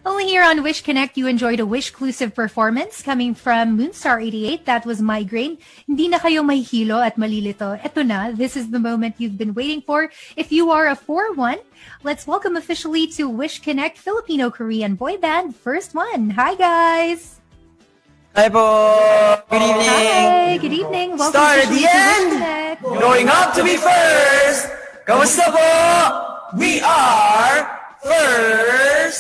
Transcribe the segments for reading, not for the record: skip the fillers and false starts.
Only here on Wish Connect, you enjoyed a Wish-clusive performance coming from Moonstar 88. That was Migraine. Hindi na kayo mahihilo at malilito. Eto na, this is the moment you've been waiting for. If you are a 4-1, let's welcome officially to Wish Connect Filipino-Korean boy band, First One. Hi, guys! Hi po! Good evening! Hi! Good evening! Welcome Start at the to end! Wish Connect. Going up to be first! Kamusta po? We are First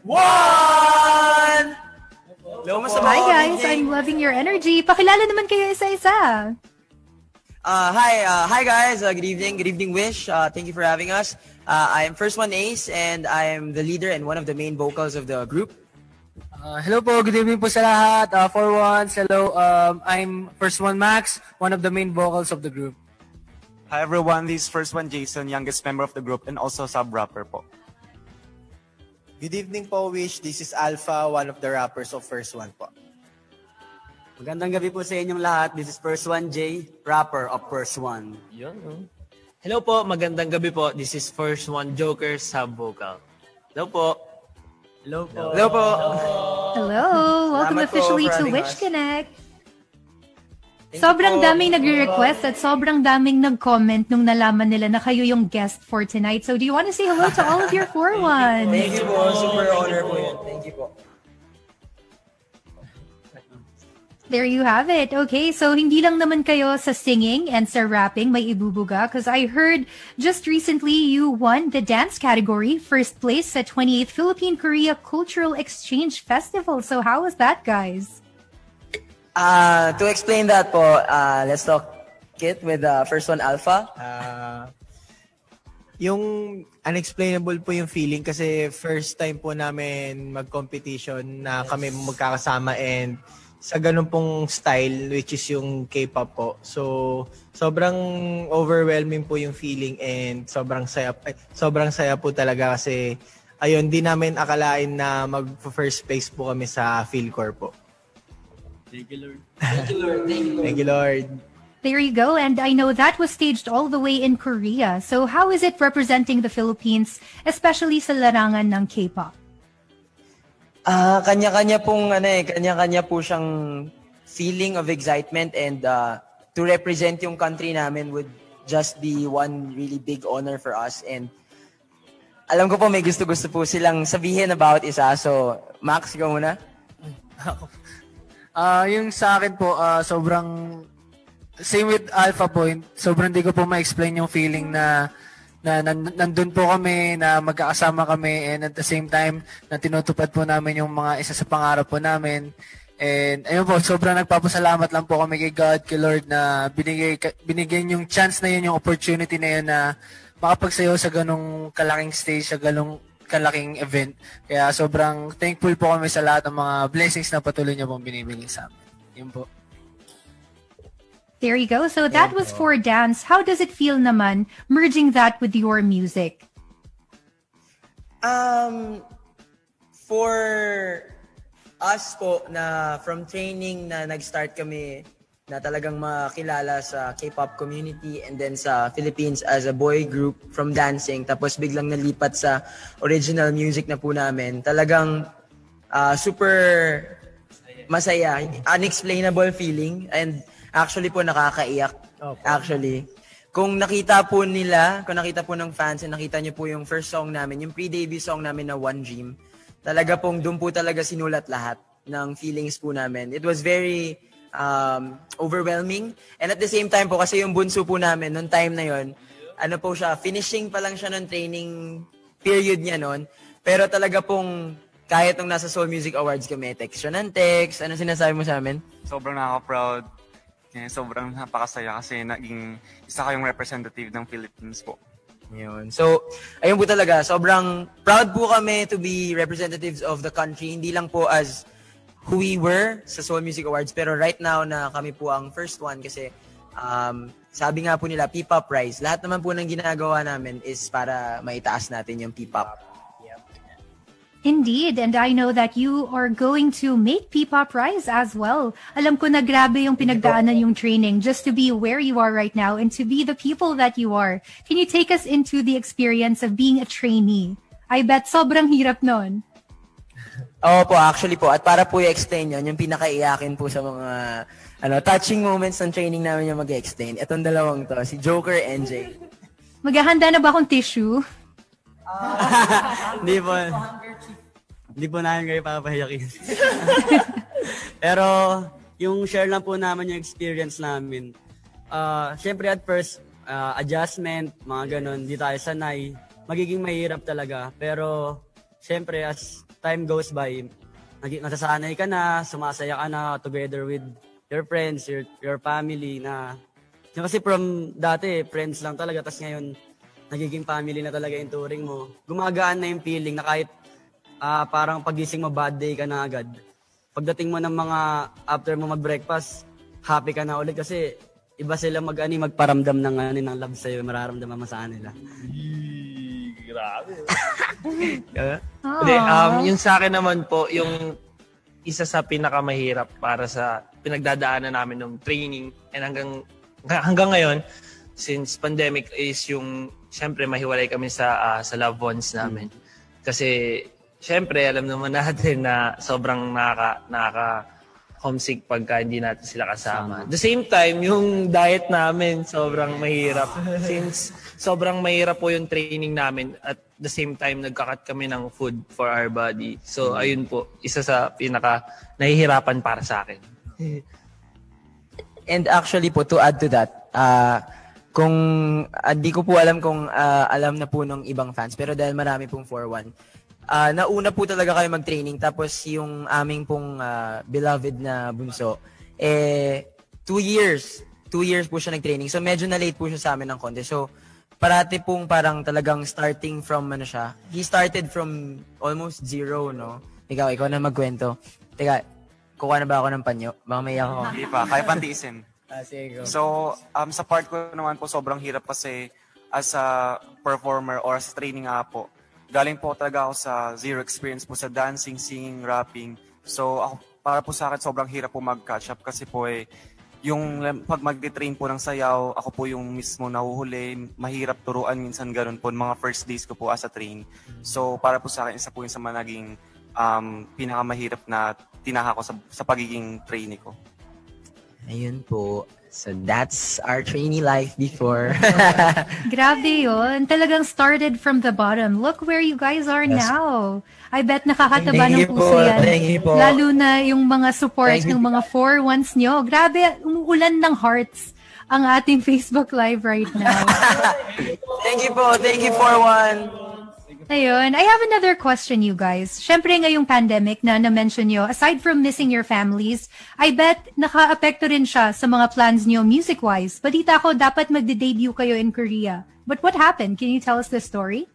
One! Hello, Hi guys, I'm loving your energy. Pakilala naman kayo isa-isa. Hi guys, good evening Wish. Thank you for having us. I am First One Ace and I am the leader and one of the main vocals of the group. Hello po, good evening po sa lahat. For once, hello, I'm First One Max, one of the main vocals of the group. Hi everyone, this is First One Jason, youngest member of the group and also sub-rapper po. Good evening po, Wish. This is Alpha, one of the rappers of First One po. Magandang gabi po sa inyong lahat. This is First One J, rapper of First One. Hello po, magandang gabi po. This is First One Joker, sub-vocal. Hello po. Hello po. Hello po. Hello! Welcome Salamat officially po for to having Wish us. Connect. Sobrang daming nagre-request at sobrang daming nag-comment nung nalaman nila na kayo yung guest for tonight. So do you want to say hello to all of your 4-1? Thank you po. Super honor po yan. Thank you po. There you have it. Okay, so hindi lang naman kayo sa singing and sa rapping may ibubuga because I heard just recently you won the dance category, first place sa 28th Philippine-Korea Cultural Exchange Festival. So how was that, guys? To explain that po, let's talk it with First One Alpha. Yung unexplainable po yung feeling kasi first time po namin mag-competition na kami magkakasama and sa ganun pong style which is yung K-pop po. So, sobrang overwhelming po yung feeling and sobrang saya po talaga kasi ayun, di namin akalain na mag-first place po kami sa Philcore po. Thank you, Lord. Thank you, Lord. There you go. And I know that was staged all the way in Korea. So how is it representing the Philippines, especially sa larangan ng K-pop? Kanya-kanya po siyang feeling of excitement and to represent yung country namin would just be one really big honor for us. And alam ko po may gusto-gusto po silang sabihin about isa. So, Max, ikaw muna. Yung sa akin po, sobrang same with Alpha Point. Sobrang di ko po ma-explain yung feeling na nandun po kami, na magkakasama kami, and at the same time, na tinutupad po namin yung mga isa sa pangarap po namin. And ayun po, sobrang nagpapasalamat lang po kami kay God, kay Lord, na binigyan yung chance na yun, yung opportunity na yun na makapagsayaw sa ganong kalaking stage, sa ganong kalaking event. Kaya sobrang thankful po kami sa lahat ng mga blessings na patuloy niya pong binibigay sa amin. Yun po. There you go. So that was for dance. How does it feel naman merging that with your music? For us po na from training na nag-start kami na talagang makilala sa K-pop community and then sa Philippines as a boy group from dancing tapos biglang nalipat sa original music na po namin. Talagang super masaya, unexplainable feeling and actually po nakakaiyak. Actually, kung nakita po ng fans and nakita niyo po yung first song namin, yung pre-debut song namin na One Dream, talaga pong doon po talaga sinulat lahat ng feelings po namin. It was very overwhelming. And at the same time po, kasi yung bunso po namin, noong time na yon, finishing pa lang siya ng training period niya noon. Pero talaga pong, kahit nung nasa Soul Music Awards kami, text siya ng text. Ano sinasabi mo sa amin? Sobrang nakaka-proud. Sobrang napakasaya kasi naging isa kayong representative ng Philippines po. Yun. So, ayun po talaga. Sobrang proud po kami to be representatives of the country. Hindi lang po as who we were sa Soul Music Awards. Pero right now na kami po ang first one kasi sabi nga po nila, P-pop Rise. Lahat naman po ng ginagawa namin is para maitaas natin yung P-pop. Indeed, and I know that you are going to make P-pop rise as well. Alam ko na grabe yung pinagdaanan yung training just to be where you are right now and to be the people that you are. Can you take us into the experience of being a trainee? I bet sobrang hirap nun. Oo po, actually po. At para po i-explain yun, yung pinakaiyakin po sa mga touching moments ng training namin yung mag-explain. Itong dalawang to, si Joker and Jay. Maghahanda na ba akong tissue? Hindi po. Hindi po namin kayo papahiyakin. Pero, yung share lang po naman yung experience namin. Siyempre at first, adjustment, mga ganun, hindi tayo sanay. Magiging mahirap talaga. Pero, siyempre, as time goes by, nasasanay ka na, sumasaya ka na together with your friends, your family na kasi from dati, friends lang talaga, tapos ngayon, nagiging family na talaga yung touring mo. Gumagaan na yung feeling na kahit parang pagising mo, bad day ka na agad. Pagdating mo ng mga after mo mag-breakfast, happy ka na ulit kasi iba sila magparamdam ng love sa'yo, mararamdaman mo sa kanila. Grabe. Hindi, yung sa akin naman po, yung isa sa pinakamahirap para sa pinagdadaanan namin ng training and hanggang ngayon, since pandemic is yung, syempre mahiwalay kami sa loved ones namin. Kasi, syempre, alam naman natin na sobrang nakaka-homesick pagka hindi natin sila kasama. At the same time, yung diet namin sobrang mahirap. Since sobrang mahirap po yung training namin at the same time, nagkakat kami ng food for our body. So, ayun po, isa sa nahihirapan para sa akin. And actually po, to add to that, kung di ko po alam kung alam na po ng ibang fans, pero dahil marami pong 4-1, nauna po talaga kayo mag-training, tapos yung aming pong beloved na bunso, 2 years po siya nag-training. So medyo na-late po siya sa amin ng konti. So parati pong parang talagang starting from siya. He started from almost zero, no? Ikaw na magkwento. Teka, kukuha na ba ako ng panyo? Baka may ako. Hindi pa, kaya pantiisin. Sige. So, sa part ko naman po, sobrang hirap kasi as a performer or as a training nga po. Galing po talaga ako sa zero experience po sa dancing, singing, rapping. So, para po sa akin, sobrang hirap po mag-catch up kasi po yung pag mag-train po ng sayaw, ako po yung mismo nahuhuli, mahirap turuan minsan ganun po, mga first days ko po as a train. So, para po sa akin, isa po yung sa mga naging pinakamahirap na tinaha ko sa pagiging trainee ko. Ayun po. So that's our trainee life before. Grabe yun. Talagang started from the bottom. Look where you guys are now. I bet nakakataba ng puso yan. Thank you po. Lalo na yung mga support ng mga 4-1s nyo. Grabe, umuulan ng hearts ang ating Facebook Live right now. Thank you po. Thank you, 4-1. Ayun. I have another question, you guys. Syempre ngayong pandemic na na-mention nyo, aside from missing your families, I bet naka-apekto rin siya sa mga plans nyo music-wise. Balita ko, dapat magde-debut kayo in Korea. But what happened? Can you tell us the story?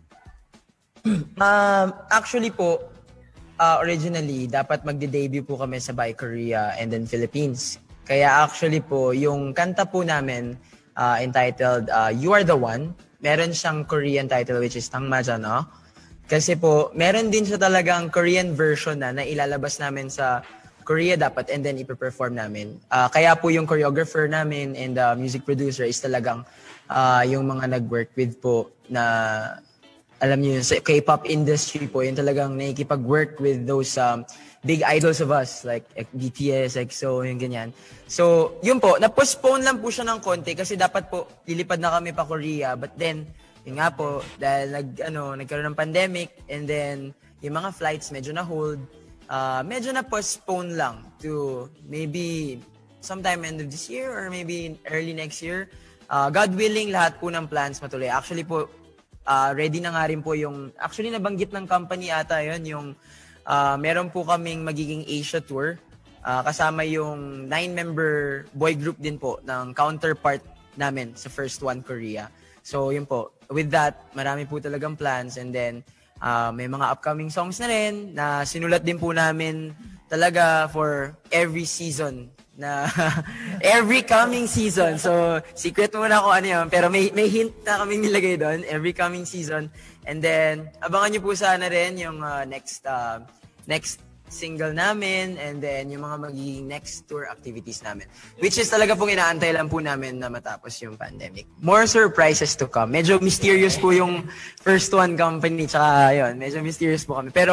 Actually po, originally, dapat magde-debut po kami sa By Korea and then Philippines. Kaya actually po, yung kanta po namin entitled You Are The One, meron siyang Korean title which is Tangmaja, no? Kasi po, meron din siya talagang Korean version na ilalabas namin sa Korea dapat and then ipe-perform namin. Kaya po yung choreographer namin and music producer is talagang yung mga nag-work with po na alam niyo yun, sa K-pop industry po, yung talagang nakikipag-work with those big idols of us, like BTS, EXO, yung ganyan. So, yun po, na-postpone lang po siya ng konti kasi dapat po lilipad na kami pa Korea. But then, yun nga po, dahil nagkaroon ng pandemic and then yung mga flights medyo na-hold, medyo na-postpone lang to maybe sometime end of this year or maybe early next year. God willing, lahat po ng plans matuloy. Actually po, ready na nga rin po yung, actually nabanggit ng company ata yun, yung meron po kaming magiging Asia tour. Kasama yung 9-member boy group din po ng counterpart namin sa First One Korea. So yun po, with that, marami po talagang plans and then may mga upcoming songs na rin na sinulat din po namin talaga for every season na every coming season. So secret muna kung ano yun, pero may hint na kaming nilagay doon, every coming season. And then abangan niyo po sana rin yung next single namin and then yung mga magiging next tour activities namin. Which is talaga pong inaantay lang po namin na matapos yung pandemic. More surprises to come. Medyo mysterious po yung First One company. Tsaka yun, medyo mysterious po kami. Pero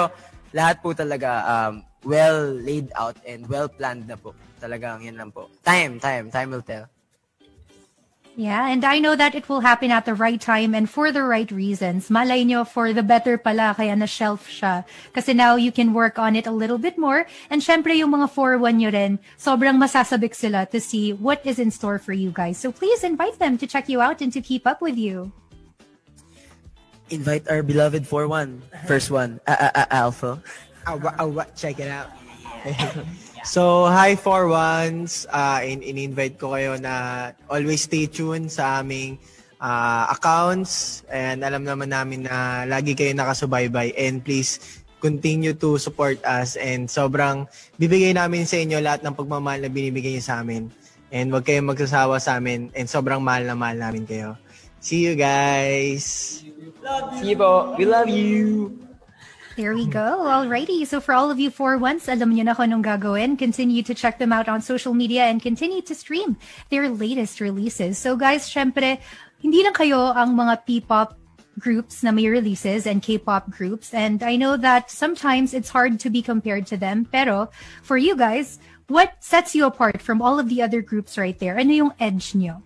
lahat po talaga well laid out and well planned na po. Talagang yun lang po. Time will tell. Yeah, and I know that it will happen at the right time and for the right reasons. Malay nyo, for the better pala, kaya na-shelf siya. Kasi now you can work on it a little bit more. And syempre, yung mga 4-1 nyo rin, sobrang masasabik sila to see what is in store for you guys. So please invite them to check you out and to keep up with you. Invite our beloved 4-1. First one, Alpha. Check it out. So, hi 4-1s. In-invite ko kayo na always stay tuned sa aming accounts. And alam naman namin na lagi kayo nakasubaybay. And please, continue to support us. And sobrang bibigay namin sa inyo lahat ng pagmamahal na binibigay niyo sa amin. And huwag kayong magsasawa sa amin. And sobrang mahal na mahal namin kayo. See you guys! See you po. We love you! There we go. Alrighty. So for all of you 4-1s, alam niyo na kung anong gagawin. Continue to check them out on social media and continue to stream their latest releases. So guys, syempre, hindi lang kayo ang mga P-pop groups na may releases and K-pop groups. And I know that sometimes it's hard to be compared to them. Pero for you guys, what sets you apart from all of the other groups right there? Ano yung edge niyo?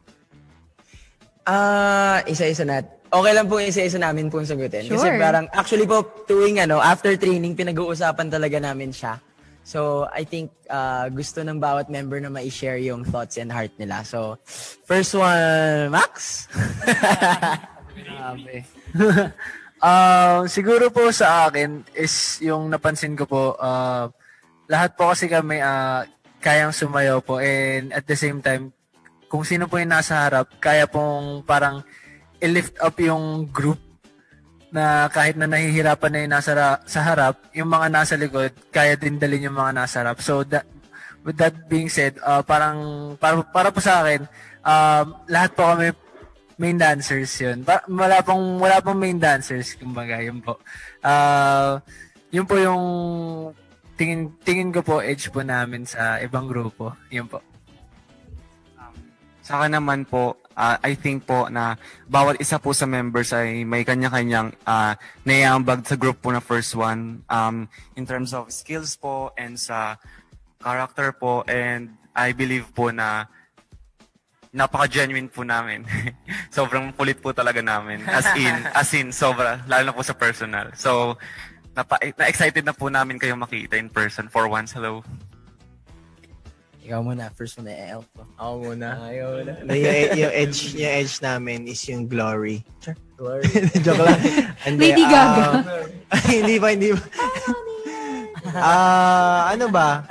Isa-isa na. Okay lang po isa-isa namin po sagutin. Sure. Kasi parang, actually po, tuwing after training, pinag-uusapan talaga namin siya. So, I think gusto ng bawat member na ma-share yung thoughts and heart nila. So, first one, Max? Grabe. Siguro po sa akin is yung napansin ko po, lahat po kasi kami kayang sumayaw po and at the same time, kung sino po yung nasa harap, kaya pong parang i-lift up yung group na kahit na nahihirapan na yung nasa sa harap, yung mga nasa likod, kaya din dalhin yung mga nasa harap. So, with that being said, parang para po sa akin, lahat po kami main dancers yun. Wala pong main dancers, kumbaga, yun po. Yun po yung tingin ko po edge po namin sa ibang grupo. Yun po. Sa akin naman po, I think po na bawat isa po sa members ay may kanya-kanyang naiambag sa group po na first one in terms of skills po and sa character po, and I believe po na napaka-genuine po namin. Sobrang kulit po talaga namin. As in, sobra, lalo na po sa personal. So, na-excited na po namin kayo makita in person for once. Hello. Ikaw muna, first one na Alpha. Ako muna. Yung edge namin is yung glory. Glory. Joke lang. Lady Gaga. Hindi ba? Ano ba?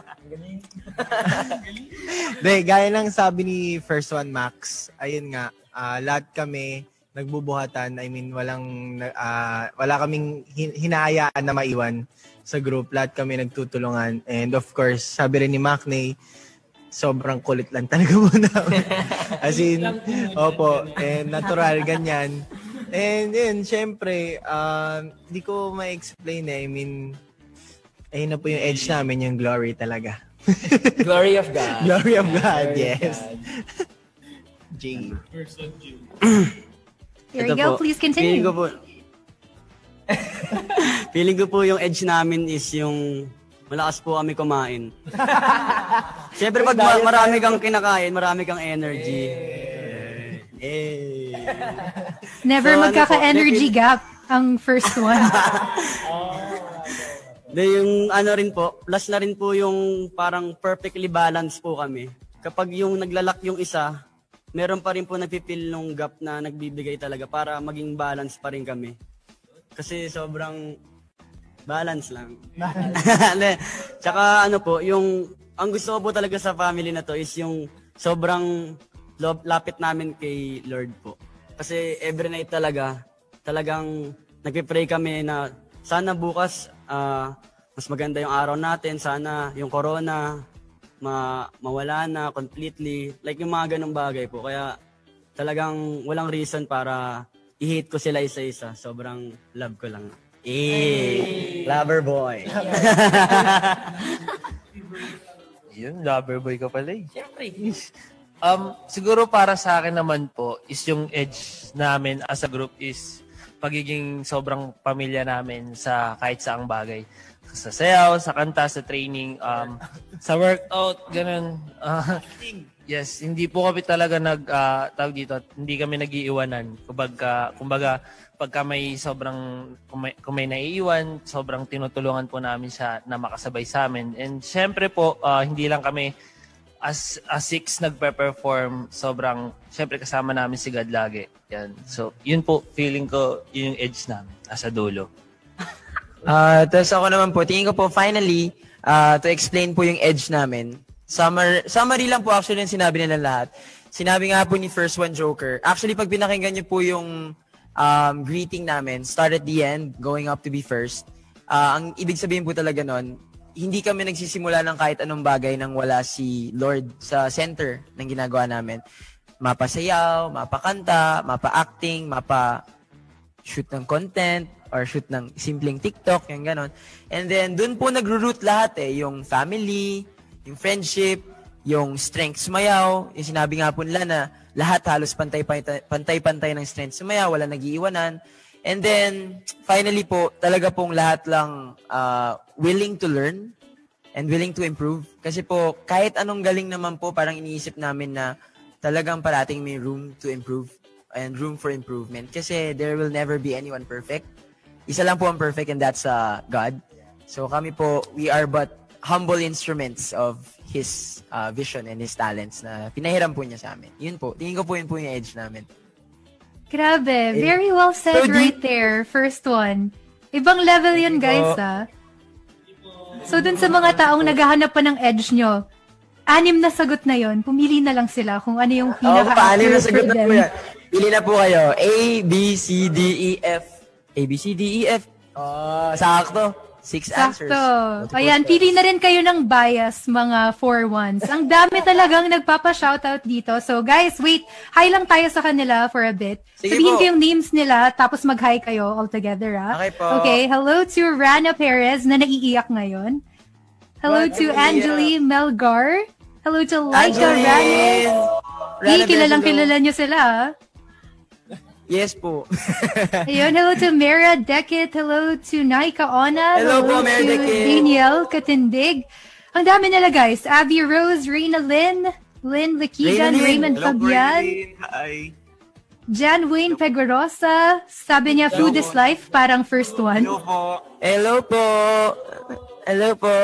Gaya ng sabi ni First One Max, ayun nga, lahat kami nagbubuhatan. I mean, wala kaming hinahayaan na maiwan sa group. Lahat kami nagtutulungan. And of course, sabi rin ni Macney, sobrang kulit lang talaga muna. As in, opo, and natural, ganyan. And yun, syempre, di ko ma-explain I mean, ayun na po yung edge namin, yung glory talaga. Glory of God. Glory of God, yes. G. There you go. Please continue. Feeling ko po yung edge namin is yung malakas po kami kumain. Siyempre pag marami kang kinakain, marami kang energy. Never magkaka-energy gap ang first one. Yung rin po, plus na rin po yung parang perfectly balanced po kami. Kapag yung naglalak yung isa, meron pa rin po nagpipil nung gap na nagbibigay talaga para maging balance pa rin kami. Kasi sobrang balance lang. Tsaka ang gusto ko po talaga sa family na to is yung sobrang lapit namin kay Lord po. Kasi every night talagang nagpipray kami na sana bukas mas maganda yung araw natin. Sana yung corona mawala na completely. Like yung mga ganong bagay po. Kaya talagang walang reason para i-hate ko sila isa-isa. Sobrang love ko lang. Lover boy. Yun, lover boy ka pala eh. Siyempre. Siguro para sa akin naman po is yung edge namin as a group is pagiging sobrang pamilya namin sa kahit saang bagay. sa sayaw, sa kanta, sa training, sa workout, ganun. Yes, hindi po kami talaga tawag dito, hindi kami nag-iiwanan. Kumbaga, pagka may kung may naiiwan, sobrang tinutulungan po namin siya na makasabay sa amin. And syempre po, hindi lang kami as six nagpe-perform, syempre kasama namin si God lagi. Yan. So, yun po, feeling ko, yun yung edge namin, as a dulo. Tapos ako naman po, tingin ko po finally, to explain po yung edge namin. Summary lang po actually yung sinabi nila lahat. Sinabi nga po ni First One Joker. Actually, pag pinakinggan niyo po yung greeting namin, start at the end, going up to be first. Ang ibig sabihin po talaga nun, hindi kami nagsisimula ng kahit anong bagay nang wala si Lord sa center ng ginagawa namin. Mapasayaw, mapakanta, mapa-acting, mapa-shoot ng content, or shoot ng simpleng TikTok, yung ganon. And then, dun po nagro-root lahat yung family, yung friendship, yung strength sumayaw, yung sinabi nga po nila na lahat halos pantay-pantay ng strength sumayaw, wala nag-iiwanan. And then, finally po, talaga pong lahat lang willing to learn and willing to improve. Kasi po, kahit anong galing naman po, parang iniisip namin na talagang parating may room to improve and room for improvement. Kasi there will never be anyone perfect. Isa lang po ang perfect, and that's God. So kami po, we are but humble instruments of His vision and His talents na pinahiram po niya sa amin. Yun po. Tingin ko po yun po yung edge namin. Grabe. Very well said right there. First one. Ibang level yun, guys, So dun sa mga taong naghahanap pa ng edge nyo, 6 na sagot na yon. Pumili na lang sila kung ano yung pinaka-accurate for them. Pili na po kayo. A, B, C, D, E, F. A, B, C, D, E, F. Sakto. 6 answers. Sakto. Ayan, pili na rin kayo ng bias, mga 4-1s. Ang dami talagang nagpapa-shoutout dito. So guys, wait. Hi lang tayo sa kanila for a bit. Sige Sabihin po. ko yung names nila, tapos mag-hi kayo all together, Okay po. Okay, hello to Rana Perez na naiiyak ngayon. Hello to Angeli Melgar. Hello to Laika Ramis. Hey, kilala nyo sila, Yes po. Ayun, hello to Mera Dekit. Hello to Naika Ona. Hello po, Mera to Dekit. Danielle Katindig. Ang dami nila, guys. Abby Rose, Reina Lynn Lakigan, Raymond Fabian, Hi. Jan Wayne Peguerosa. Sabi niya, food is life, parang first one. Hello po. Hello po. Hello po.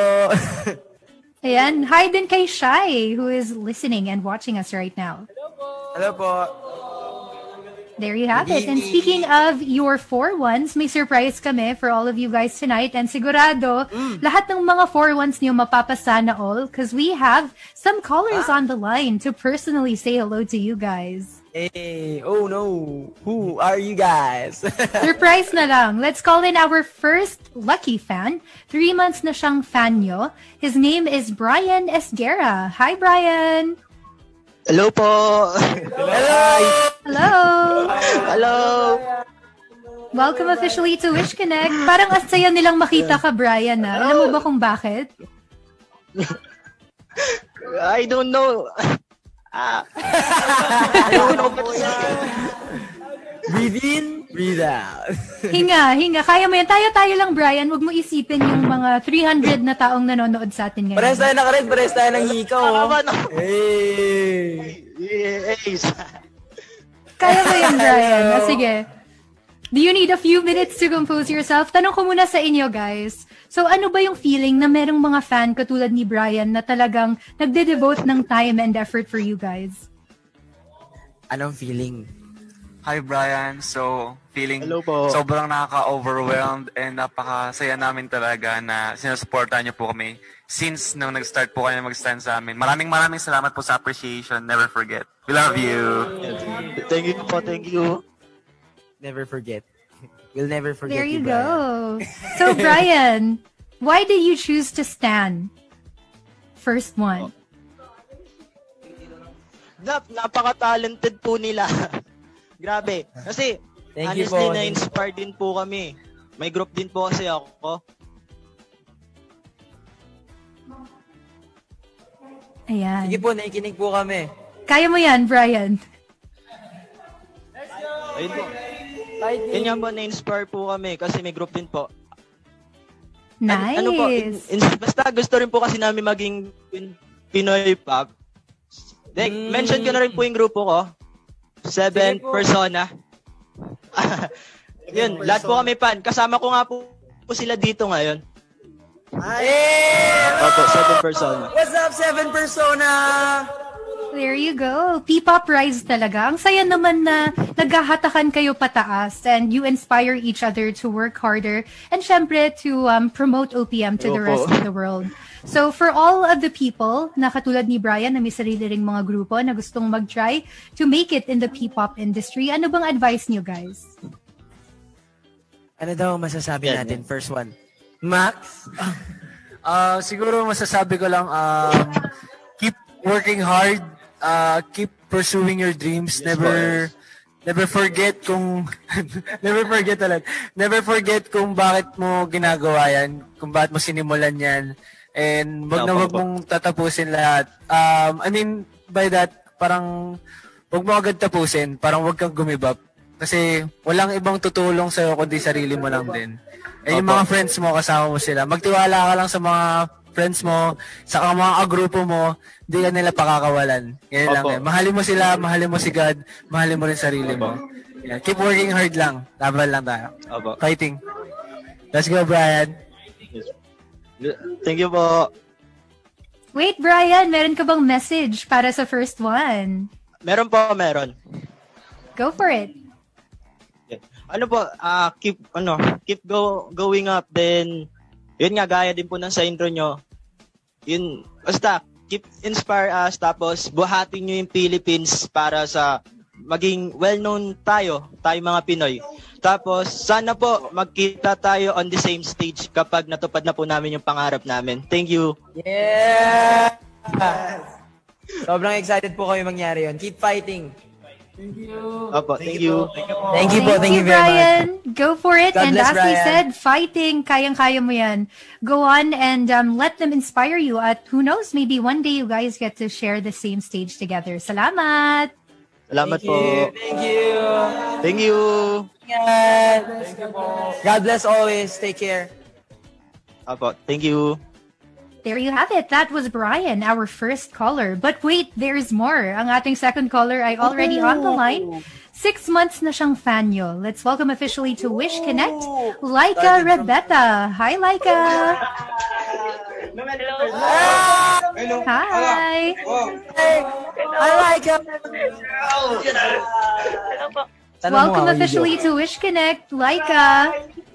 Ayan, hi din kay Shai, who is listening and watching us right now. Hello po. There you have it. And speaking of your 4-1s, may surprise kami for all of you guys tonight. And sigurado, lahat ng mga 4-1s niyo mapapasana all because we have some callers on the line to personally say hello to you guys. Hey, oh no. Who are you guys? Surprise na lang. Let's call in our first lucky fan. 3 months na siyang fan nyo. His name is Brian Esguera. Hi, Brian! Hello po. Hello. Hello! Hello. Welcome officially to Wish Connect. Parang asaya nilang makita ka, Brian. Alam mo ba kung bakit? I don't know. I don't know what to say. Breathe in, breathe out. Hinga. Kaya mo yan. Tayo lang, Brian. Huwag mo isipin yung mga 300 na taong nanonood sa atin ngayon. Parehas tayo nakared, parehas tayo ng hikaw. Hey. Yes. Kaya mo yan, Brian. Sige. Do you need a few minutes to compose yourself? Tanong ko muna sa inyo, guys. So, ano ba yung feeling na merong mga fan katulad ni Brian na talagang nagde-devote ng time and effort for you guys? Anong feeling? Hi, Brian. So, feeling Hello po. sobrang nakaka-overwhelmed and napakasaya namin talaga na sinusuportahan niyo po kami since nung nag-start po kayo na mag-stand sa amin. Maraming salamat po sa appreciation. Never forget. We love you. Thank you po. Thank you. Never forget. We'll never forget There you Brian. go. So, Brian, why did you choose to stand? First one. Napaka-talented po nila. Grabe. Kasi, Thank you honestly, po. na-inspire din po kami. May group din po kasi ako. Ayan. Sige po, nakikinig po kami. Kaya mo yan, Brian. Ayun po. Yun nga po, na-inspire po kami kasi may group din po. Nice. Ano po, basta gusto rin po kasi namin maging Pinoy pop. Mention ko na rin po yung grupo ko. 7 Persona. Yun, lahat po kami fan. Kasama ko nga po sila dito ngayon. Opo, 7 Persona. What's up, 7 Persona? There you go. P-pop rise talaga. Ang saya naman na naghahatakan kayo pataas and you inspire each other to work harder and syempre to promote OPM to the rest of the world. So for all of the people na katulad ni Brian na may sarili ring mga grupo na gustong mag-try to make it in the P-pop industry, ano bang advice niyo guys? Ano daw masasabi natin? First one. Max? Siguro masasabi ko lang, keep working hard, keep pursuing your dreams, never forget kung never forget kung bakit mo ginagawa yan, kung bakit mo sinimulan yan, and wag mong tatapusin lahat. I mean by that, parang wag mo agad tapusin, parang wag kang gumibap kasi walang ibang tutulong sa'yo kundi sarili mo lang din. Eh yung mga friends mo, kasama mo sila, magtiwala ka lang sa mga friends mo, sa mga grupo mo, hindi ka nila pakakawalan. Ganyan lang eh. Mahalin mo sila, mahalin mo si God, mahalin mo rin sarili mo. Yeah. Keep working hard lang. Laban lang tayo. Fighting. Let's go, Brian. Thank you po. Wait, Brian, meron ka bang message para sa first one? Meron. Go for it. Keep going up, then yun nga, gaya din po ng sa intro nyo, yun, basta keep inspire us, tapos buhatin nyo yung Philippines para sa maging well-known tayo mga Pinoy. Tapos sana po magkita tayo on the same stage kapag natupad na po namin yung pangarap namin. Thank you. Yeah! Sobrang excited po kami mangyari yun. Keep fighting. Thank you. Thank you. Thank you po. Thank you very Brian. much. Go for it. God And bless, as we Brian. said, fighting, kayang-kaya mo yan. Go on and let them inspire you. At who knows, maybe one day you guys get to share the same stage together. Salamat! Salamat po. Thank you. Thank you. God bless always. Take care. Thank you. There you have it. That was Brian, our first caller. But wait, there's more. Ang ating second caller ay already on the line. 6 months na siyang fan nyo. Let's welcome officially to Wish Connect, Laika Rebeta. Hi, Laika. Hello. Hi. I like it. Welcome officially to Wish Connect, Laika.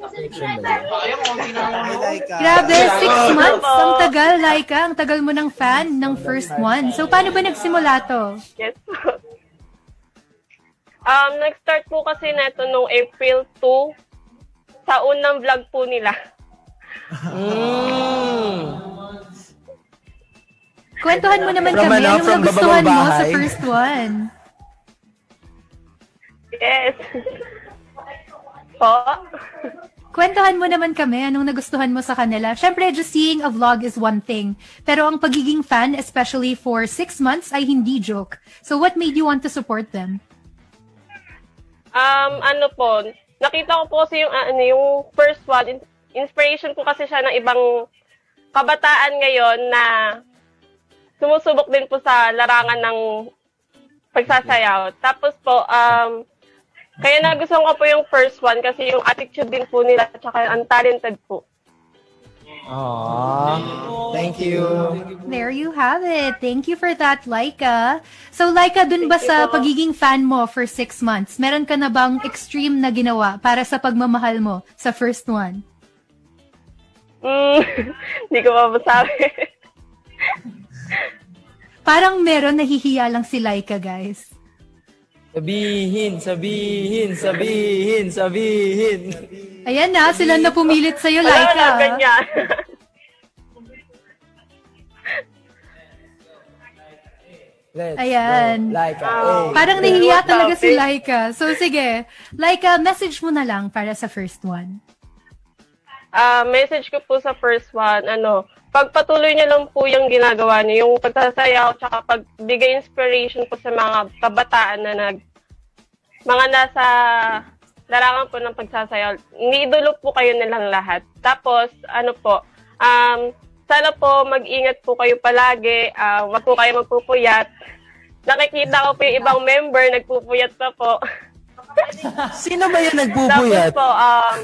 Grabe, 6 months. Ang tagal, Laika. Ang tagal mo ng fan ng first one. So, paano ba nagsimula to? Yes po. Nag-start po kasi neto nung April 2 sa unang vlog po nila. Kwentuhan mo naman From kami. ano? Anong From nagustuhan mo bababang sa bahay? first one? Yes. Po? Kwentuhan mo naman kami. Anong nagustuhan mo sa kanila? Syempre, just seeing a vlog is one thing. Pero ang pagiging fan, especially for 6 months, ay hindi joke. So what made you want to support them? Ano po, nakita ko po kasi yung first one, inspiration po kasi siya ng ibang kabataan ngayon na sumusubok din po sa larangan ng pagsasayaw. Tapos po, kaya nagustuhan ko po yung first one kasi yung attitude din po nila at saka ang talented po. Aww. Thank you. There you have it. Thank you for that, Laika. So, Laika, dun ba sa pagiging fan mo for 6 months, meron ka na bang extreme na ginawa para sa pagmamahal mo sa first one? Hindi ko masabi. Parang meron, nahihiya lang si Laika, guys. Sabihin. Ayan na, sila na pumilit sa'yo, Wala Laika. na, ganyan. Ayan. Laika. Parang nahihiya talaga si Laika. So, sige. Laika, message mo na lang para sa first one. Message ko po sa first one, pagpatuloy niyo lang po yung ginagawa niyo, yung pagsasayaw, tsaka pagbigay inspiration po sa mga kabataan na mga nasa larangan po ng pagsasayaw. Niidolo po kayo nilang lahat. Tapos, sana po mag-ingat po kayo palagi. Wag po kayo magpupuyat. Nakikita ko po yung ibang member, nagpupuyat pa po. Sino ba yung nagpupuyat? Tapos po,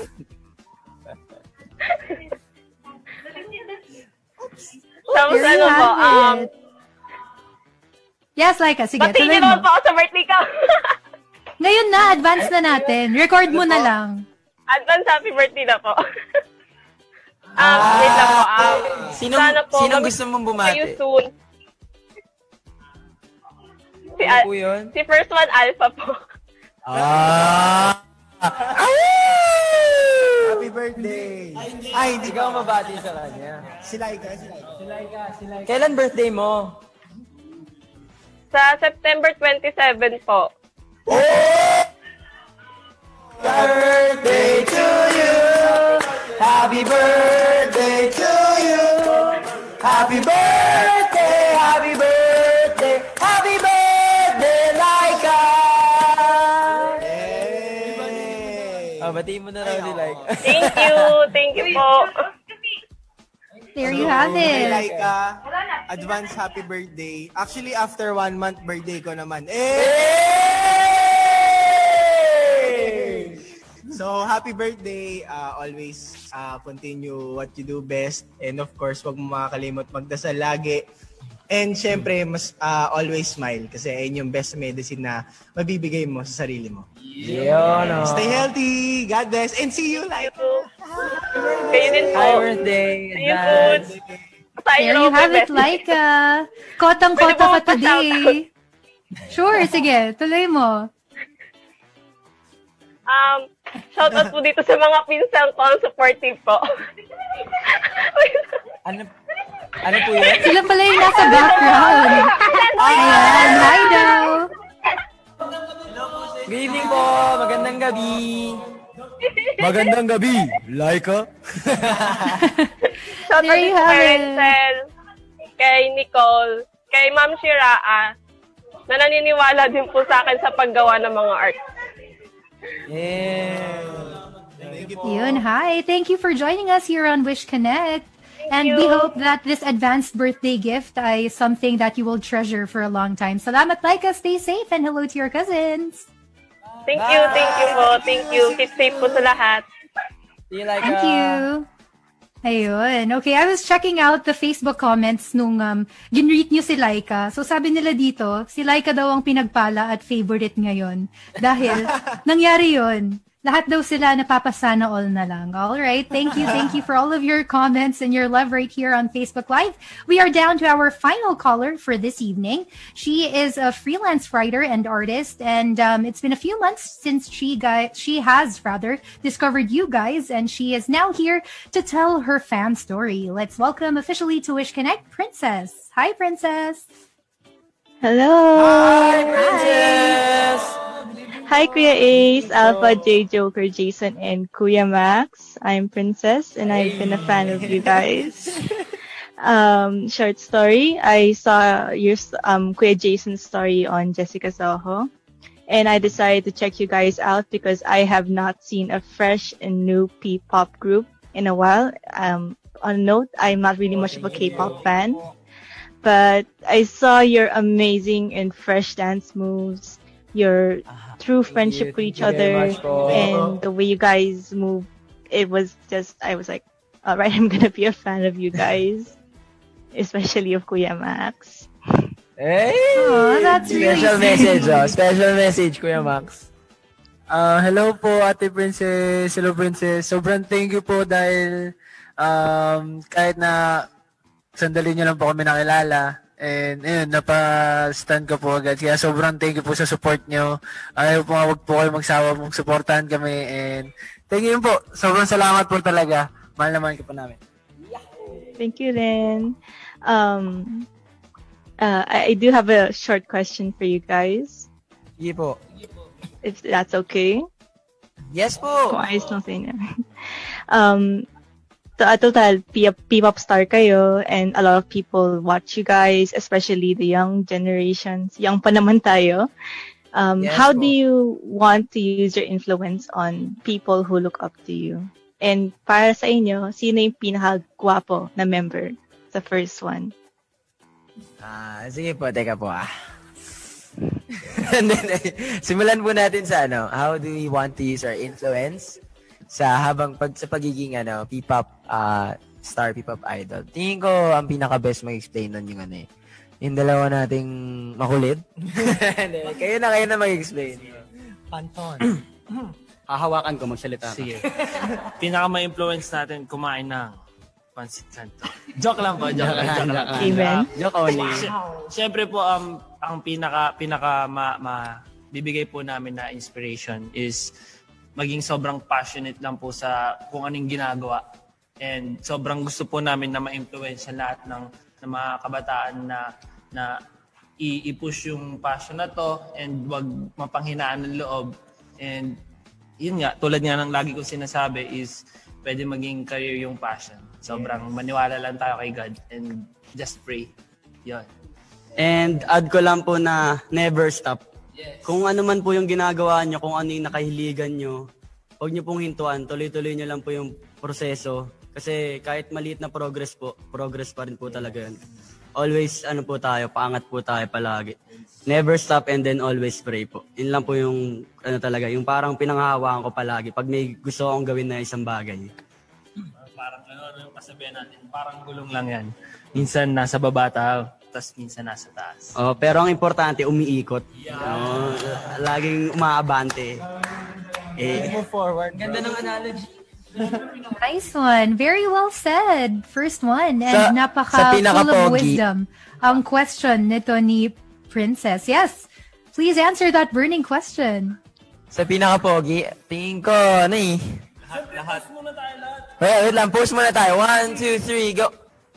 tapos ano po, yes, Laika, sige, batiin tuloy niyo naman mo. po ako sa birthday ko. Ngayon na, advance na natin. Record mo na lang. Advance happy birthday na po. Wait lang po. Sinong gusto mong bumati? Kayo soon. Ano po yun? Si First One Alpha po. Happy birthday! Ay, hindi Ikaw mabati sa kanya. Si Laika. Kailan birthday mo? Sa September 27 po. Birthday to you! Happy birthday to you! Happy birthday! Happy birthday! Happy birthday, Laika! Batiin mo na raw ni Laika. Thank you. Thank you po. There you have it. Laika, advance happy birthday. Actually, after 1 month, birthday ko naman. So, happy birthday. Always continue what you do best. And of course, wag mo makakalimot magdasal lagi. And syempre, mas always smile. Kasi ayun yung best medicine na mabibigay mo sa sarili mo. Stay healthy. God bless. And see you later. Kayo din po. Happy birthday! There you have it, Laika. Kotang-kota ka today. Sure, sige. Tuloy mo. Shoutout po dito sa mga pinsan ko, supportive po. Ano po yun? Sila pala yung nasa background. Ayan, hi daw. Good evening po! Magandang gabi! Magandang gabi, Laika. Shoutout There you din po have kay it. Renzel, kay Nicole, kay Ma'am Shiraa, na naniniwala din po sa akin sa paggawa ng mga art. Yun, hi. Thank you for joining us here on Wish Connect. And we hope that this advanced birthday gift is something that you will treasure for a long time. Salamat, Laika. Stay safe and hello to your cousins. Thank you po. Thank you. Keep safe po sa lahat. See you, Laika. Thank you. Ayun. Okay, I was checking out the Facebook comments nung ginreat nyo si Laika. So sabi nila dito, si Laika daw ang pinagpala at favorite ngayon. Dahil nangyari yun. Lahat daw sila napapasana all na lang. All right. Thank you for all of your comments and your love right here on Facebook Live. We are down to our final caller for this evening. She is a freelance writer and artist, and it's been a few months since she has discovered you guys, and she is now here to tell her fan story. Let's welcome officially to Wish Connect, Princess. Hi, Princess. Hello. Hi, Princess! Hi, Kuya Ace, Alpha, J, Joker, Jason, and Kuya Max. I'm Princess, and I've been a fan of you guys. Short story, I saw your Kuya Jason's story on Jessica Soho, and I decided to check you guys out because I have not seen a fresh and new P-pop group in a while. On a note, I'm not really much of a K-pop fan, but I saw your amazing and fresh dance moves, your true friendship with each other, and the way you guys move. It was just, I was like, all right, I'm gonna be a fan of you guys, especially of Kuya Max. Hey! Oh, that's really Special sweet. message, Special message, Kuya Max. Hello po, Ate Princess. Hello, Princess. Sobrang thank you po dahil kahit na sandali nyo lang po kami nakilala. And ayun, napa-stand ko po agad. Kaya sobrang thank you po sa support nyo. Ayaw po, wag po kayo magsawa mong supportahan kami. And thank you po. Sobrang salamat po talaga. Mahal naman ko po namin. Thank you, Ren. I do have a short question for you guys, Sige po. if that's okay. Yes po! Kung ayos lang sa inyo. Total, P-pop star kayo, and a lot of people watch you guys, especially the young generations. Young pa naman tayo. Yes How po. do you want to use your influence on people who look up to you? And para sa inyo, sino yung pinakagwapo na member sa first one? Sige po, teka po And then, simulan po natin sa how do we want to use our influence sa pagiging P-pop star, P-pop idol. Tingin ko ang pinaka-best mag-explain nun yung yung dalawa nating makulit. kayo na mag-explain. Panton. Hahawakan ko, magsalita. Sige. Pinaka-ma-influence natin kumain ng pansit canton. Joke lang po, joke lang. Amen. Joke only. Siyempre po, ang pinaka bibigay po namin na inspiration is maging sobrang passionate lang po sa kung anong ginagawa. And sobrang gusto po namin na ma-influence lahat ng mga kabataan na i-push yung passion na to and wag mapanghinaan ng loob. And yun nga, tulad nga ng lagi kong sinasabi is pwede maging career yung passion. Sobrang maniwala lang tayo kay God and just pray. Yun. And add ko lang po na never stop. Yes. Kung ano man po yung ginagawa nyo, kung ano yung nakahiligan nyo, huwag nyo pong hintuan. Tuloy-tuloy nyo lang po yung proseso. Kasi kahit maliit na progress po, progress pa rin po talaga yun. Always, paangat po tayo palagi. Never stop and then always pray po. Yun lang po yung, yung parang pinanghahawakan ko palagi pag may gusto akong gawin na isang bagay. Parang yung kasabihan natin, parang gulong lang yan. Minsan nasa baba tayo, tapos minsan nasa taas. Oh, pero ang importante, umiikot. Yeah. Laging umaabante. Move forward. Ganda ng analogy. Nice one. Very well said. First one. And napaka full of wisdom. Ang question nito ni Princess. Yes. Please answer that burning question. Sa pinaka-pogi, tingin ko, Lahat. Wait lang. Post muna tayo. 1, 2, 3, go.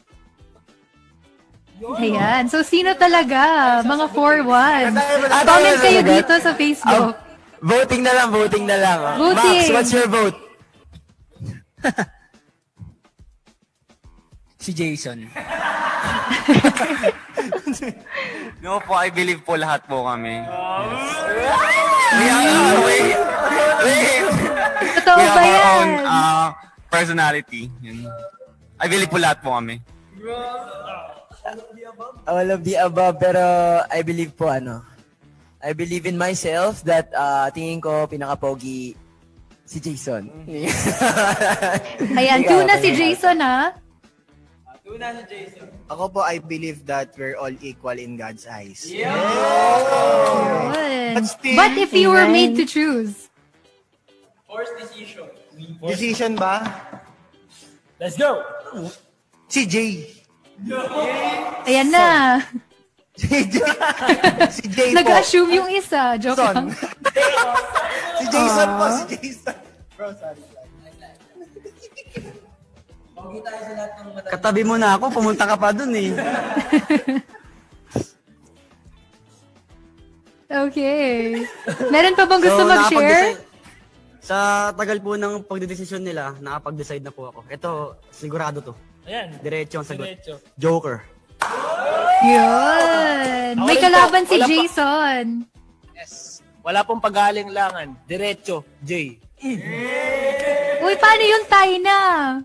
Ayan. So, sino talaga? Mga 4-1. Comment kayo dito sa Facebook. Voting na lang. Voting. Max, what's your vote? Si Jason. No po, I believe po lahat po kami. Wait. Totoo We ba have our yan? own personality. Yun. I believe po lahat po kami. All of the above, pero I believe po I believe in myself that tingin ko pinaka-pogi si Jason. Ayan, tuna si Jason, ha? Ako po, I believe that we're all equal in God's eyes. Good. But if you were made to choose? Decision ba? Let's go! Si Jay. Ayan na. Si Jay po. Nag-assume yung isa. Joke lang. Si Jason po, si Jason. Bro, sorry. Katabi mo na ako, pumunta ka pa dun eh. Okay. Meron pa bang gusto mag-share? Sa tagal po ng pagdedesisyon nila, nakapag-decide na po ako. Ito, sigurado to. Ayan. Diretso ang sagot. Diretso. Joker. Yun. May kalaban si Jason. Yes. Wala pong pag-aalinlangan. Diretso, J. Uy, paano yung tie na?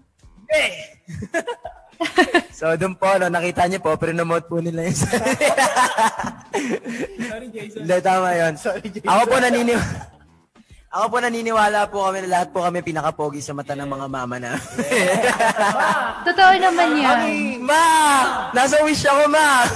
So, doon po, nakita niyo po, pre-nomote po nila yung Sorry, Jason. Hindi, tama yun. Sorry, Jason. Ako po naniniwala po kami na lahat po kami pinaka-pogi sa mata ng mga mama na. Totoo naman yan. Ma! Nasa wish ako, ma!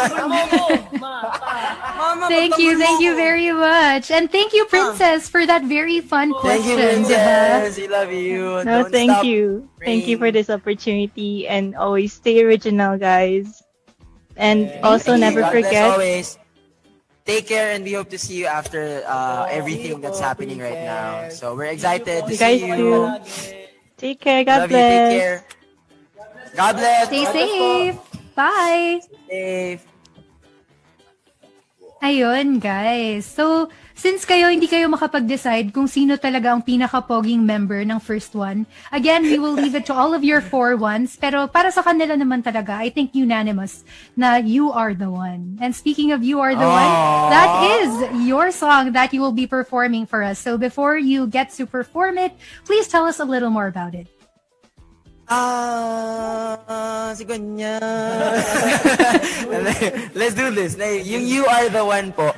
Thank you very much. And thank you, Princess, for that very fun Thank you, question. Princess. We love you. No, Don't thank stop you. Thank you for praying. this opportunity and always stay original, guys. And also Thank you. never God bless forget. always. Take care and we hope to see you after everything that's happening right now. So we're excited to You guys see you. too. Take care. God Love you. Take bless. care. God bless. Stay safe. Bye. Safe. Ayun, guys. So, since hindi kayo makapag-decide kung sino talaga ang pinaka-poging member ng first one, again, we will leave it to all of your 4 ones. Pero para sa kanila naman talaga, I think unanimous na You Are the One. And speaking of You Are the One, that is your song that you will be performing for us. So before you get to perform it, please tell us a little more about it. Sigo niya. Let's do this. Yung You Are the One po,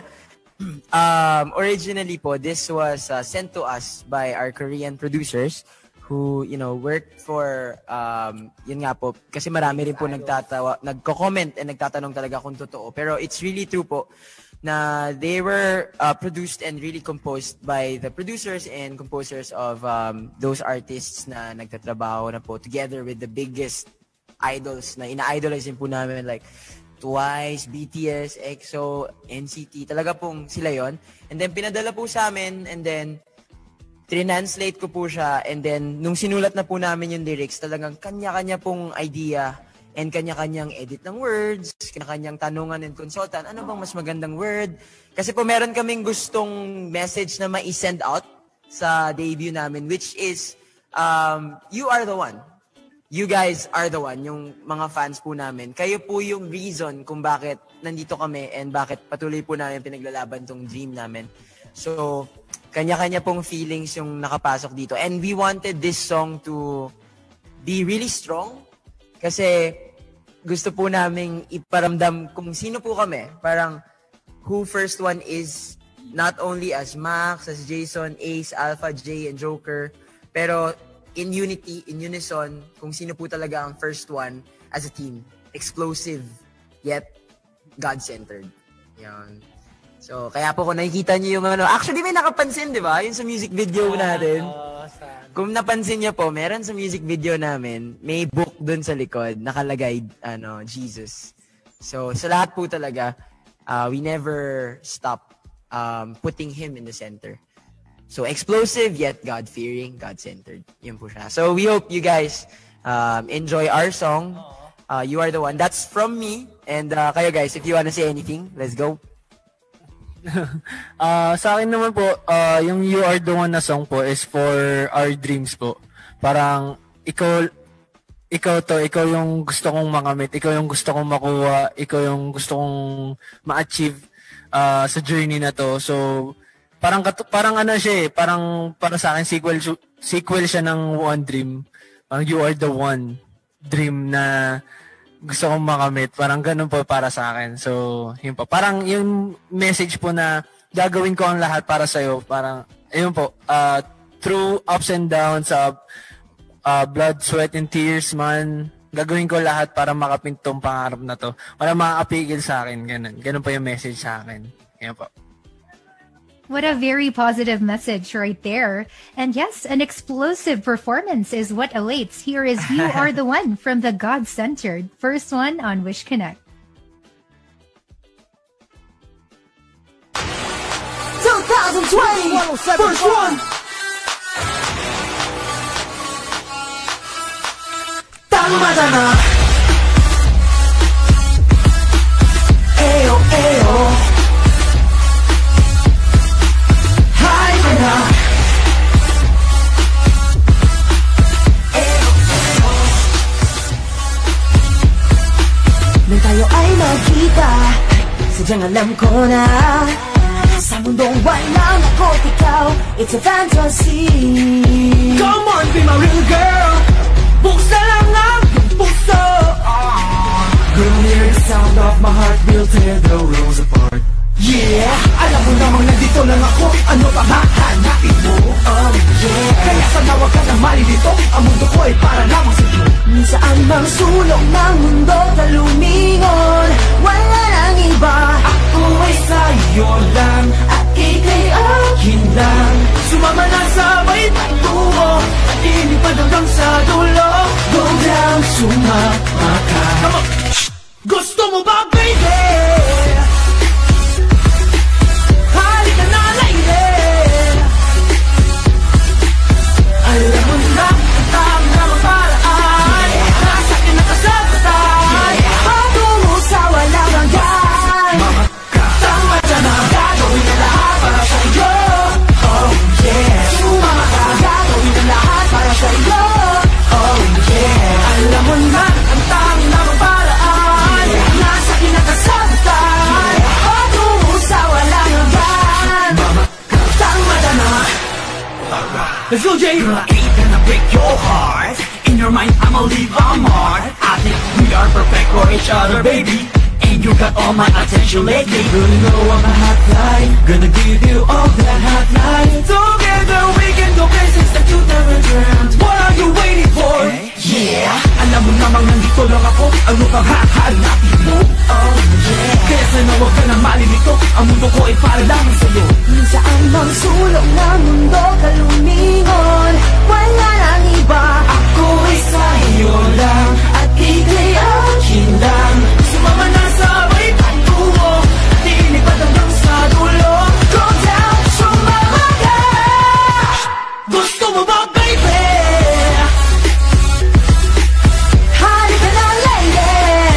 originally po, this was sent to us by our Korean producers who, worked for, yun nga po, kasi marami rin po nagko-comment and nagtatanong talaga kung totoo. Pero it's really true po na they were produced and really composed by the producers and composers of those artists na nagtatrabaho na po together with the biggest idols na ina-idolize din po namin like Twice, BTS, EXO, NCT. Talaga pong sila yon. And then pinadala po sa amin and then translate ko po siya and then nung sinulat na po namin yung lyrics, talagang kanya-kanya pong idea and kanya-kanyang edit ng words, kanya-kanyang tanungan and consultant, ano bang mas magandang word? Kasi po meron kaming gustong message na ma-send out sa debut namin, which is, you are the one. You guys are the one, yung mga fans po namin. Kayo po yung reason kung bakit nandito kami and bakit patuloy po namin pinaglalaban tong dream namin. So, kanya-kanya pong feelings yung nakapasok dito. And we wanted this song to be really strong. Kasi gusto po naming iparamdam kung sino po kami. Parang who first one is not only as Max, as Jason, Ace, Alpha, J, and Joker. Pero in unity, in unison, kung sino po talaga ang first one as a team. Explosive, yet God-centered. Yan. So, kaya po kung nakikita niyo yung actually may nakapansin, di ba? Yung sa music video natin. Kung napansin niyo po, meron sa music video namin, may book dun sa likod, nakalagay, Jesus. So, sa lahat po talaga, we never stop putting Him in the center. So, explosive, yet God-fearing, God-centered. Yun po siya. So, we hope you guys enjoy our song, You Are the One. That's from me. And kayo guys, if you wanna say anything, let's go. Sa akin naman po, yung You Are the One na song po is for our dreams po. Parang ikaw yung gusto kong makamit, ikaw yung gusto kong makuha, ikaw yung gusto kong ma-achieve sa journey na to. So parang ano siya parang para sa akin sequel siya ng One Dream. Parang You Are the One Dream na gusto kong makamit. Parang ganun po para sa akin. So, yun po. Parang yung message po na gagawin ko ang lahat para sa'yo. Parang, ayun po. Through ups and downs, blood, sweat, and tears man, gagawin ko lahat para makapin tong pangarap na to. Para makakapigil sa akin. Ganun. Ganun po yung message sa akin. Ayun po. What a very positive message right there. And yes, an explosive performance is what awaits. Here is You Are the One from the God-Centered. First one on Wish Connect. 2020 first one. 땅맞아나 에요 에요 nang tayo ay magkita, sadyang alam ko na sa mundong walang ako at ikaw, it's a fantasy. Come on, be my real girl, buksan lang ang puso. Girl, hear the sound of my heart, we'll tear the rose apart. Yeah, alam mo namang nandito lang ako, ano pa hahanapin mo? Oh yeah, kaya sana wag ka nang malilito, ang mundo ko ay para lamang sa'yo. Saan mang sulok ng mundo na lumingon, wala nang iba. Ako ay sa'yo lang, at ika'y akin lang. Sumama na sabay pagtungo, at inipad hanggang sa dulo. Go down, sumama ka. Gusto mo ba, baby? Halika na, lady. Alam mo na, ang tamang paraan, nasa akin nakasabotay, patungo sa walang hanggan. Tama ka, tama ka na, gagawin na lahat para sa'yo. Let's go, Jay! I ain't gonna break your heart. In your mind, I'ma leave a mark. I think we are perfect for each other, baby. And you got all my attention lately. Girl, you know I'm a hot guy. Gonna give you all that hot light. Together we can go places that you never dreamt. What are you waiting for? Yeah, alam mo namang nandito lang ako. Ano pang hahanapin mo? Oh yeah, kaya sana huwag ka na malilito. Ang mundo ko ay para lang sa'yo. Saan mang sulok ng mundo kalumingon, wala nang iba. Ako ay sa'yo lang at ika'y akin lang. Sumama na sa may pagtungo at ilipad hanggang sa dulo. Go down, sumama ka. Gusto mo ba, baby? Halika na, lady.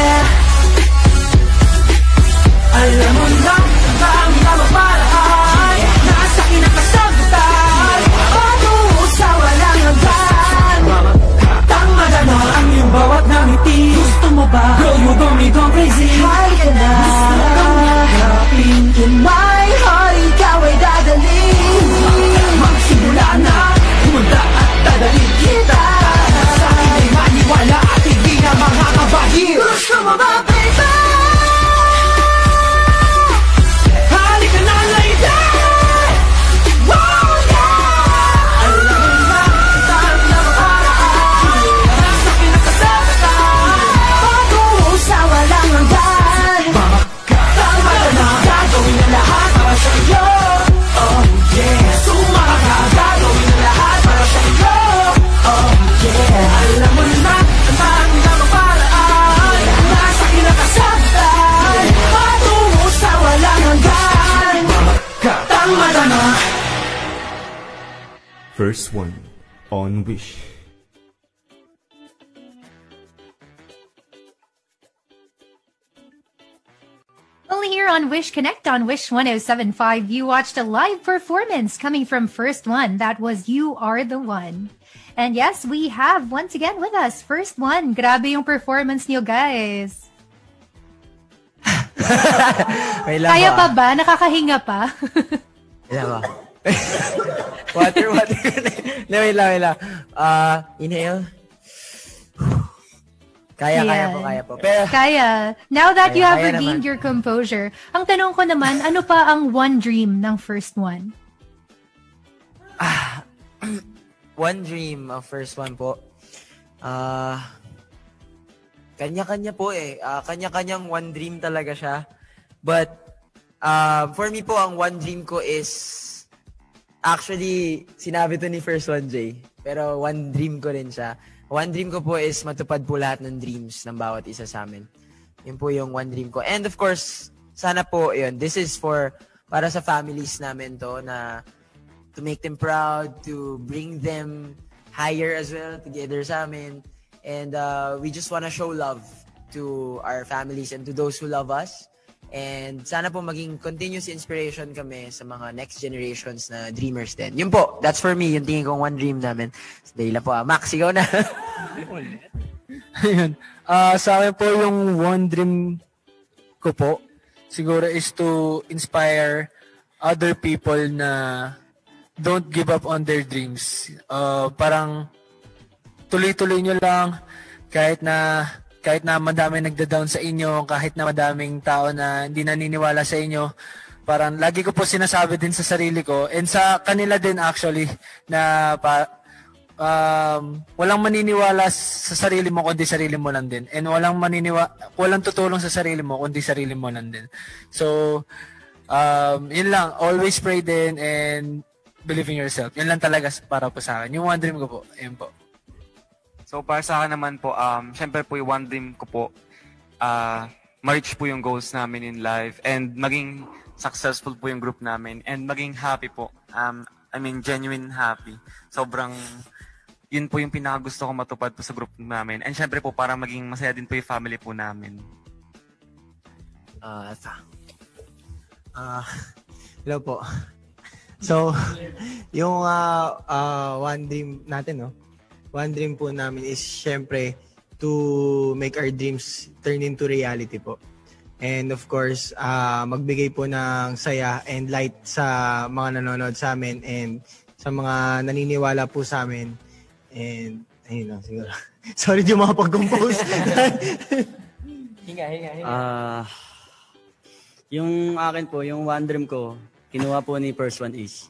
Alam mo na, ang dami na maparaan. Nasa akin ang kasagutan. Patungo sa walang hanggan. Tangada na ang iyong bawat ngiti. Gusto mo ba? Girl, you got me gone crazy. Halika na. In my heart, ikaw ay dadalhin. Magsimula na, pumunta at dadalhin kita. Sa akin ay maniwala at hindi na makakabahil. Gusto mo ba, baby? Halika na, lady! Wow, yeah! Alam mo na, tayo na maparaan. Nasa akin ang kasagutan. Patungo sa walang hanggan. Tama na, gagawin na lahat para sa iyo. Oh yeah, sumama ka, gagawin na lahat para sa iyo. Oh yeah, alam mo na, ang dami na maparaan. Nasa akin ang kasagutan. Patungo sa walang hanggan. Tama na. First one on Wish. Only here on Wish Connect on Wish 1075, you watched a live performance coming from First One. That was You Are the One. And yes, we have once again with us First One. Grabe yung performance niyo, guys. May lang Kaya ba? pa ba? Nakakahinga pa? Wala ba? water. No, wait lang. Inhale. Kaya po. Pero, Kaya. Now that you have kaya regained naman. your composure, ang tanong ko naman, ano pa ang one dream ng First One? one dream of First One po. Kanya-kanya po eh. Kanya-kanyang one dream talaga siya. But, for me po, ang one dream ko is, actually, sinabi to ni First One, Jay. Pero one dream ko rin siya. One dream ko po is matupad po lahat ng dreams ng bawat isa sa amin. Yun po yung one dream ko. And of course, sana po, yun, this is para sa families namin to, na to make them proud, to bring them higher as well, together sa amin. And we just wanna show love to our families and to those who love us. And sana po maging continuous inspiration kami sa mga next generations na dreamers din. Yun po, that's for me, yung tingin kong one dream namin. Dahil lang po, Max, ikaw na. Ayun. Sa akin po yung one dream ko po, siguro is to inspire other people na don't give up on their dreams. Parang tuloy-tuloy nyo lang kahit na madami nagda-down sa inyo, kahit na madaming tao na hindi naniniwala sa inyo. Parang lagi ko po sinasabi din sa sarili ko and sa kanila din actually na walang maniniwala sa sarili mo kundi sarili mo lang din. And walang tutulong sa sarili mo kundi sarili mo lang din. So, yun lang. Always pray din and believe in yourself. Yun lang talaga para po sa akin. Yung one dream ko po. Yun po. So para sa akin naman po, syempre po yung one dream ko po, ma-reach po yung goals namin in life and maging successful po yung group namin and maging happy po. Genuine happy. Sobrang, yun po yung pinakagusto ko matupad po sa group namin. And syempre po, para maging masaya din po yung family po namin. Hello po. So, yung one dream natin, no? One dream po namin is syempre to make our dreams turn into reality po. And of course, magbigay po ng saya and light sa mga nanonood sa amin and sa sa mga naniniwala po sa amin. And, ayun lang, siguro. Sorry, di makapag-compose. Hinga. Yung akin po, yung One Dream ko, kinuha po ni First One is.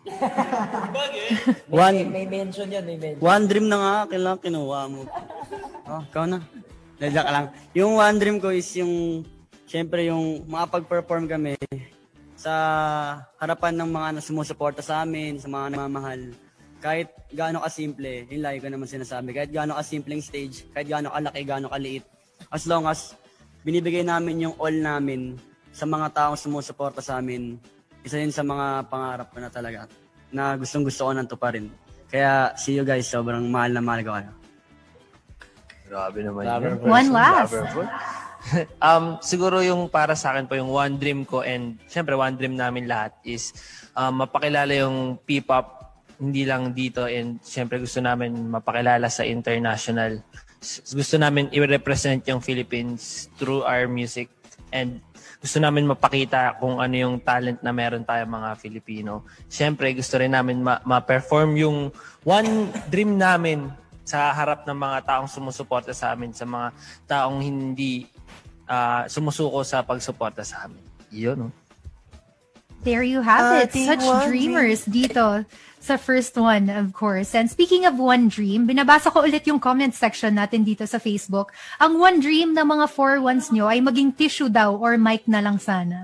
May mention yan, may mention. One Dream na nga, kailangan kinuha mo. Oh, ikaw na. Lalak lang. Yung One Dream ko is yung, syempre yung makapag-perform kami sa harapan ng mga sumusuporta sa amin, sa mga namamahal. Kahit gaano kasimple, yung lagi ko naman sinasabi, kahit gaano kasimpleng stage, kahit gaano kalaki, gaano kaliit, as long as binibigay namin yung all namin sa mga taong sumusuporta sa amin, isa yun sa mga pangarap ko na talaga, na gustong-gusto ko nang tuparin. Kaya, see you guys, sobrang mahal na mahal ko kayo. Grabe naman yun. One last. Siguro yung para sa akin po, yung one dream ko, and syempre one dream namin lahat is mapakilala yung P-pop, hindi lang dito, and syempre gusto namin mapakilala sa international. Gusto namin i-represent yung Philippines through our music, and gusto namin mapakita kung ano yung talent na meron tayo mga Filipino. Syempre gusto rin namin ma-perform yung one dream namin sa harap ng mga taong sumusuporta sa amin, sa mga taong hindi sumusuko sa pagsuporta sa amin. Yun, no? There you have it. Such dreamers dito sa First One, of course. And speaking of one dream, binabasa ko ulit yung comment section natin dito sa Facebook. Ang one dream ng mga 4-1s nyo ay maging tissue daw or mic na lang sana.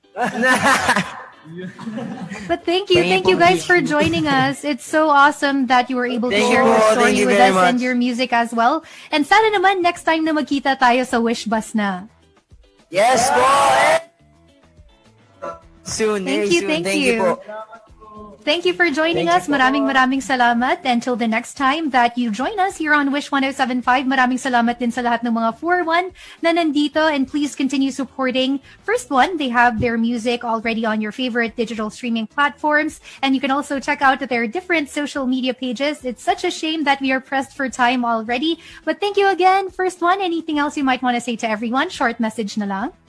But thank you guys for joining us. It's so awesome that you were able to share your story with us and your music as well. And sana naman next time na magkita tayo sa Wish Bus na. Yes po! Soon. Thank you. Thank you for joining us. Maraming salamat. Until the next time that you join us here on Wish 107.5, maraming salamat din sa lahat ng mga 4-1 na nandito. And please continue supporting First One. They have their music already on your favorite digital streaming platforms. And you can also check out their different social media pages. It's such a shame that we are pressed for time already. But thank you again, First One. Anything else you might want to say to everyone? Short message na lang.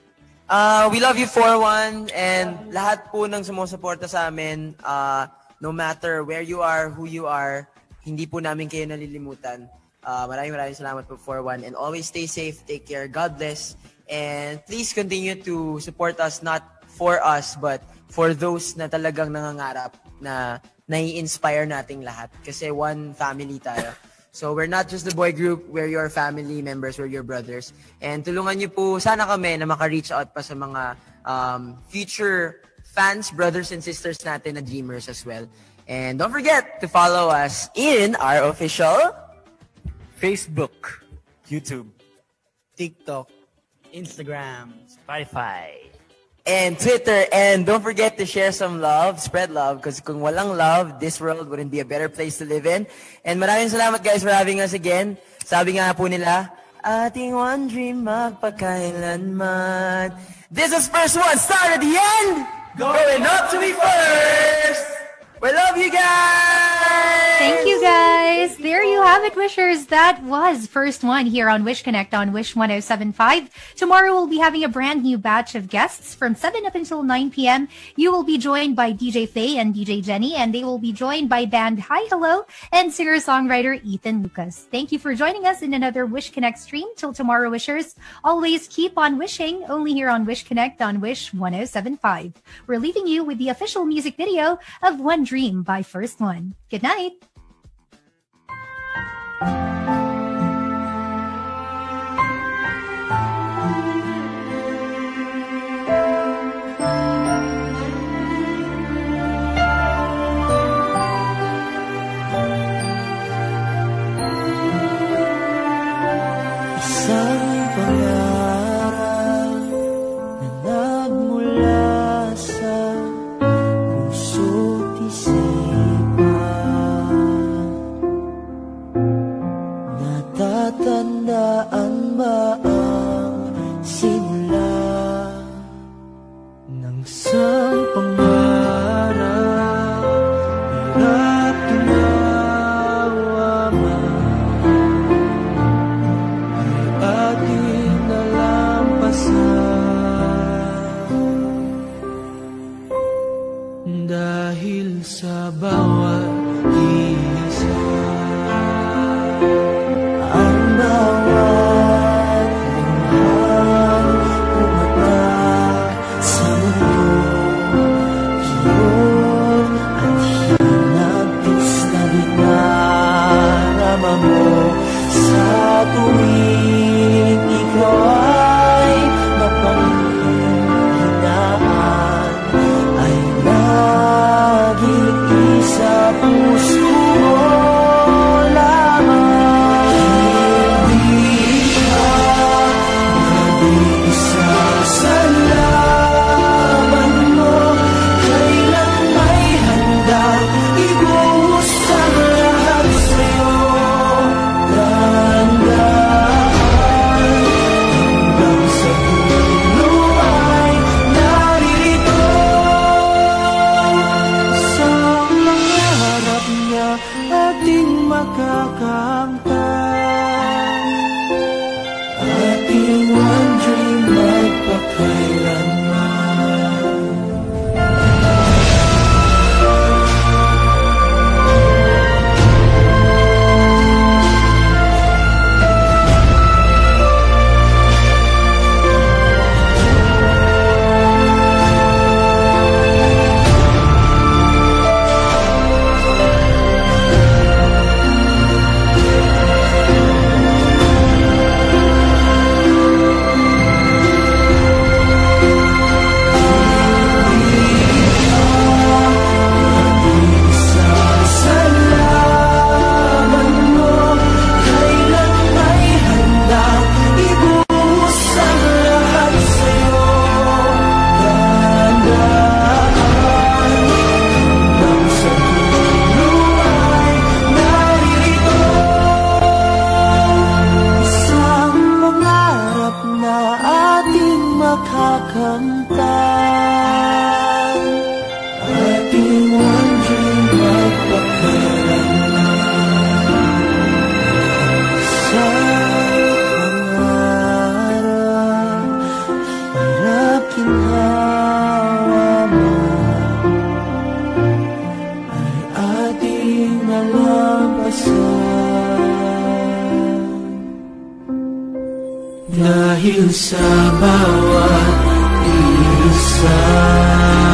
We love you 4-1 and lahat po ng sumusuporta sa amin, no matter where you are, who you are, hindi po namin kayo nalilimutan. Maraming salamat po 4-1 and always stay safe, take care, God bless, and please continue to support us, not for us but for those na talagang nangangarap na nai-inspire nating lahat kasi one family tayo. So we're not just the boy group, we're your family members, we're your brothers. And tulungan niyo po sana kami na maka-reach out pa sa mga future fans, brothers and sisters natin na dreamers as well. And don't forget to follow us in our official Facebook, YouTube, TikTok, Instagram, Spotify, and Twitter. And don't forget to share some love, spread love, because kung walang love, this world wouldn't be a better place to live in. And maraming salamat guys for having us again. Sabi nga po nila, ating one dream magpakailanman. This is First One, start at the end, going up to be first. We love you guys! Thank you guys! There you have it, Wishers. That was First One here on Wish Connect on Wish 107.5. Tomorrow we'll be having a brand new batch of guests from 7 up until 9 p.m. You will be joined by DJ Faye and DJ Jenny, and they will be joined by band Hi Hello and singer-songwriter Ethan Lucas. Thank you for joining us in another Wish Connect stream. Till tomorrow, Wishers, always keep on wishing, only here on Wish Connect on Wish 107.5. We're leaving you with the official music video of One Dream by First One. Good night! Isang pangarap na nagmula sa puso't isipan. Natatandaan ba ang simula ng isang pangarap? Hirap tumawa man ay ating nalampasan dahil sa bawat makakamtan. Ating wondering magpakailanman sa pangarap, hirap ginhawa man ay ating nalampasan. Dahil sa bawat isa